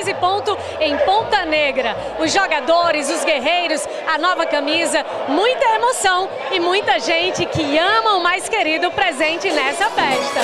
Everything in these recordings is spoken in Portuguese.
nesse ponto em Ponta Negra. Os jogadores, os guerreiros, a nova camisa, muita emoção e muita gente que ama o mais querido presente nessa festa.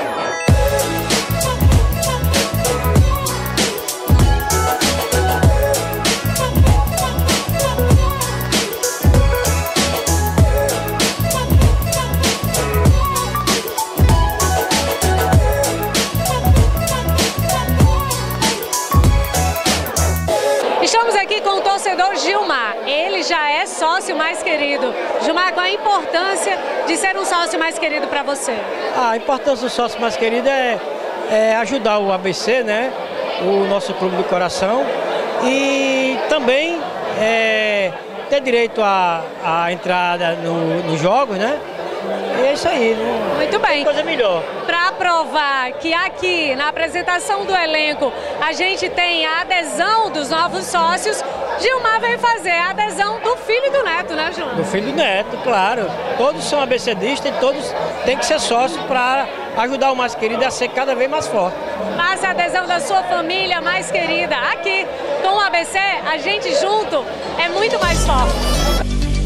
Estamos aqui com o torcedor Gilmar, ele já é sócio mais querido. Gilmar, qual a importância de ser um sócio mais querido para você? A importância do sócio mais querido é ajudar o ABC, né? O nosso clube do coração, e também ter direito à entrada nos jogos, né? E é isso aí. Muito bem. Coisa melhor. Para provar que aqui na apresentação do elenco a gente tem a adesão dos novos sócios, Gilmar veio fazer a adesão do filho e do neto, né, Gilmar? Do filho e do neto, claro. Todos são ABCdistas e todos têm que ser sócios para ajudar o mais querido a ser cada vez mais forte. Faça a adesão da sua família mais querida. Aqui com o ABC, a gente junto é muito mais forte.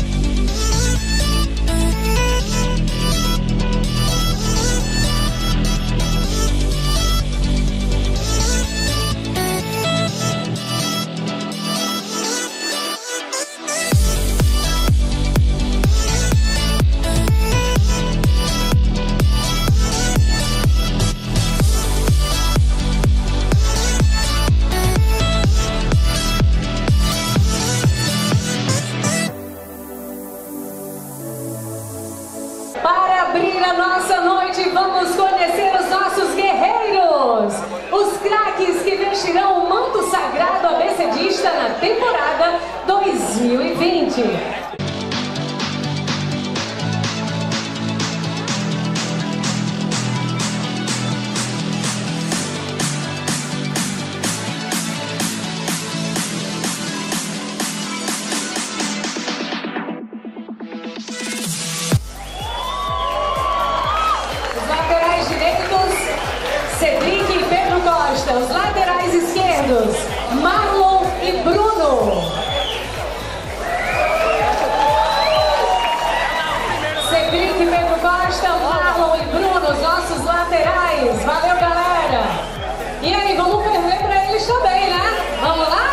Para abrir a nossa noite, vamos conhecer os nossos guerreiros, os craques que vestirão o manto sagrado ABCdista na temporada 2020. Cedric e Pedro Costa, os laterais esquerdos, Marlon e Bruno. Cedric e Pedro Costa, Marlon e Bruno, os nossos laterais. Valeu, galera! E aí, vamos perder para eles também, né? Vamos lá?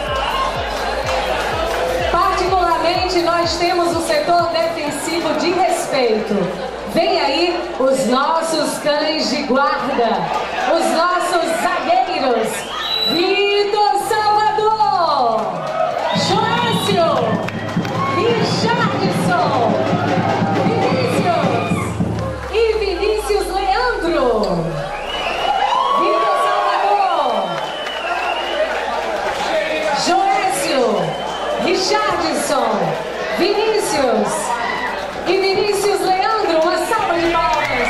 Particularmente, nós temos o setor defensivo de respeito. Vem aí os nossos cães de guarda, os nossos zagueiros, Vitor Salvador, Joécio, Richardson, Vinícius e Vinícius Leandro. Vitor Salvador, Joécio, Richardson, Vinícius e Vinícius Leandro. Uma salva de palmas.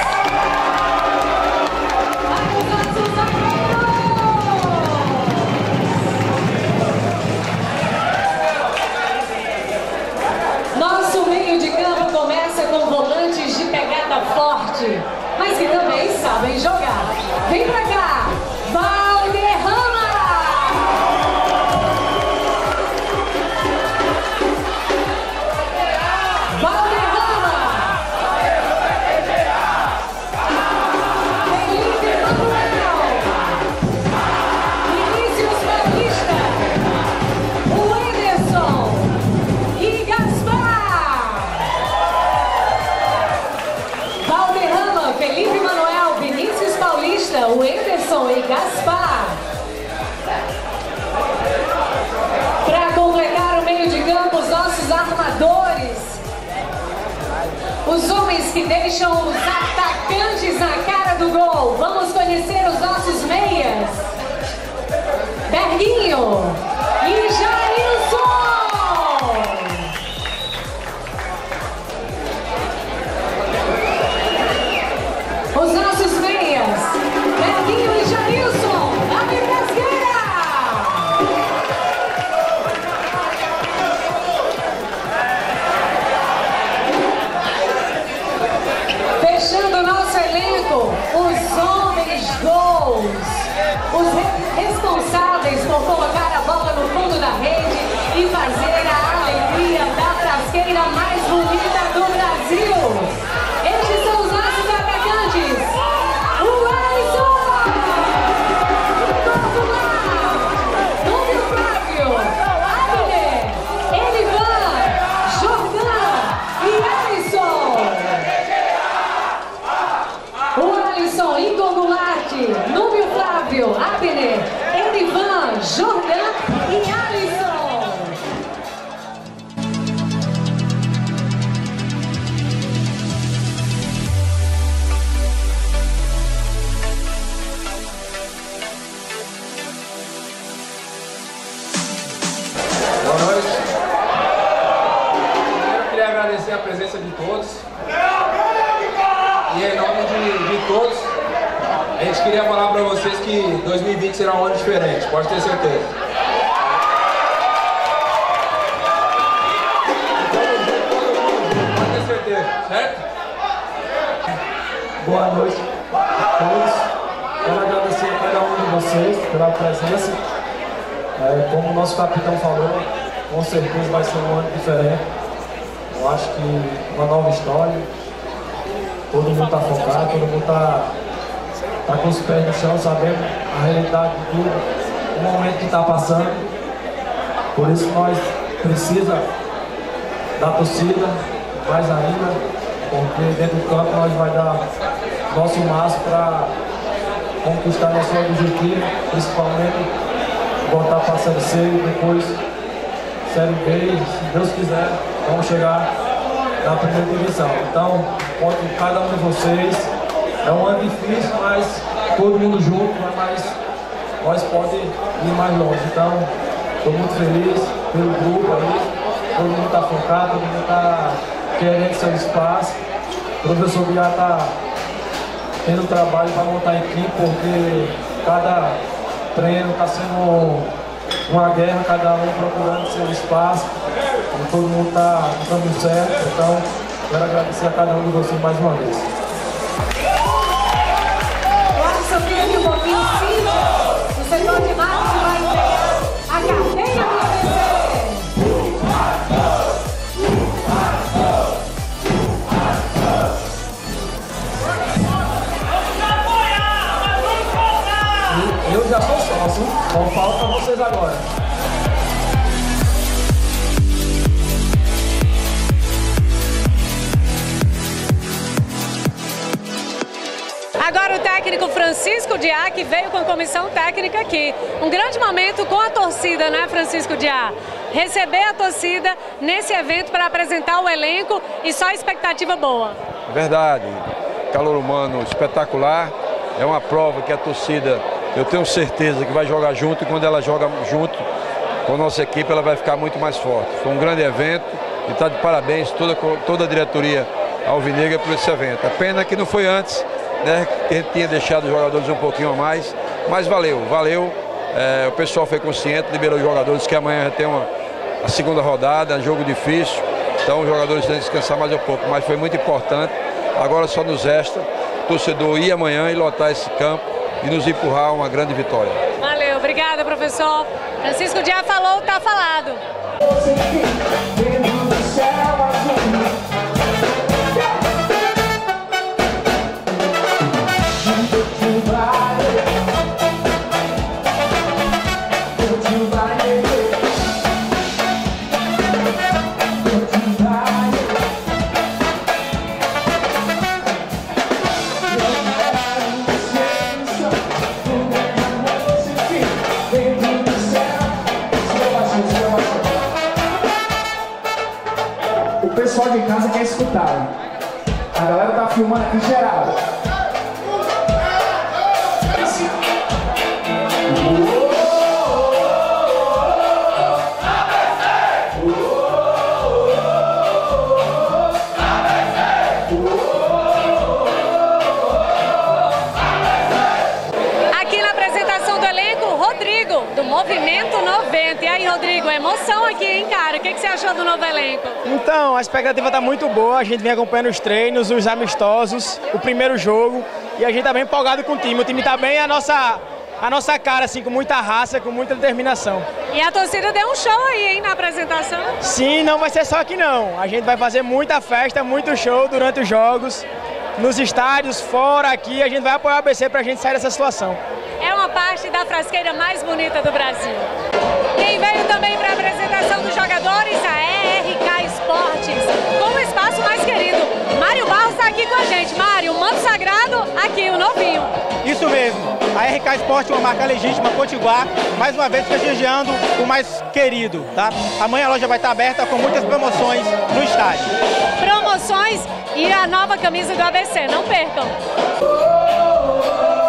Nosso meio de campo começa com volantes de pegada forte, mas que também sabem jogar. Vem pra cá, Valderrama! O Ederson e Gaspar. Para completar o meio de campo, os nossos armadores, os homens que deixam os atacantes na cara do gol. Vamos conhecer os nossos meias. Berguinho e Jailson. Os nossos meias, Berguinho e Jailson, abre brasileira! Fechando o nosso elenco, os homens gols, os responsáveis trazer a alegria da frasqueira mais bonita do Brasil. Estes são os nossos atacantes. O Alisson! Número Flávio, Abner, Elivan, Jordan e Alisson. O Alisson, Igor Goulart, Núbio Flávio, Abner, Elivan, Jordan e Alisson. Boa noite. Primeiro eu queria agradecer a presença de todos. E em nome de todos, a gente queria falar para vocês que 2020 será um ano diferente, pode ter certeza. Pode ter certeza, certo? Boa noite a todos. Quero agradecer a cada um de vocês pela presença. Como o nosso capitão falou, com certeza vai ser um ano diferente. Eu acho que uma nova história. Todo mundo está focado, todo mundo está com os pés no chão, sabendo a realidade de tudo, o momento que está passando. Por isso nós precisamos da torcida, mais ainda, porque dentro do campo nós vai dar nosso máximo para conquistar nosso objetivo, principalmente voltar para a Série C e depois Série B, se Deus quiser, vamos chegar na primeira divisão. Então, conto com cada um de vocês. É um ano difícil, mas todo mundo junto, mas nós podemos ir mais longe. Então, estou muito feliz pelo grupo aí. Todo mundo está focado, todo mundo está querendo seu espaço. O professor Biá está tendo trabalho para montar a equipe, porque cada treino está sendo uma guerra, cada um procurando seu espaço. E todo mundo está dando certo. Então, quero agradecer a cada um de vocês mais uma vez. Eu acho que só fica aqui um pouquinho em cima. O setor de marketing vai entregar a carteira do ABC. Eu já sou sócio, só falta vocês agora. Agora o técnico Francisco Diá, que veio com a comissão técnica aqui. Um grande momento com a torcida, né, Francisco Diá? Receber a torcida nesse evento para apresentar o elenco e só expectativa boa. Verdade. Calor humano espetacular. É uma prova que a torcida, eu tenho certeza que vai jogar junto, e quando ela joga junto com a nossa equipe, ela vai ficar muito mais forte. Foi um grande evento e está de parabéns toda a diretoria alvinegra por esse evento. A pena que não foi antes, né, que a gente tinha deixado os jogadores um pouquinho a mais, mas valeu. O pessoal foi consciente, liberou os jogadores, que amanhã já tem a segunda rodada, jogo difícil, então os jogadores têm que descansar mais um pouco, mas foi muito importante. Agora só nos resta o torcedor ir amanhã e lotar esse campo e nos empurrar a uma grande vitória. Valeu, obrigada, professor. Francisco Diá falou, tá falado. O pessoal de casa quer escutar. A galera tá filmando aqui geral. Aqui na apresentação do elenco, Rodrigo, do Movimento 90. E aí, Rodrigo, emoção aqui, hein, cara? O que você achou do novo elenco? Então, a expectativa está muito boa, a gente vem acompanhando os treinos, os amistosos, o primeiro jogo, e a gente está bem empolgado com o time está bem, a nossa a nossa cara, assim, com muita raça, com muita determinação. E a torcida deu um show aí, hein, na apresentação? Sim, não vai ser só aqui não. A gente vai fazer muita festa, muito show durante os jogos, nos estádios, fora, aqui. A gente vai apoiar o ABC pra gente sair dessa situação. É uma parte da frasqueira mais bonita do Brasil. Quem veio também para a apresentação dos jogadores, a RK Esportes, com o espaço mais querido. Mário Barros está aqui com a gente. Mário, o manto sagrado, aqui, o novinho. Isso mesmo. A RK Esportes é uma marca legítima, potiguar, mais uma vez prestigiando o mais querido, tá? Amanhã a loja vai estar aberta com muitas promoções no estádio. Promoções e a nova camisa do ABC, não percam.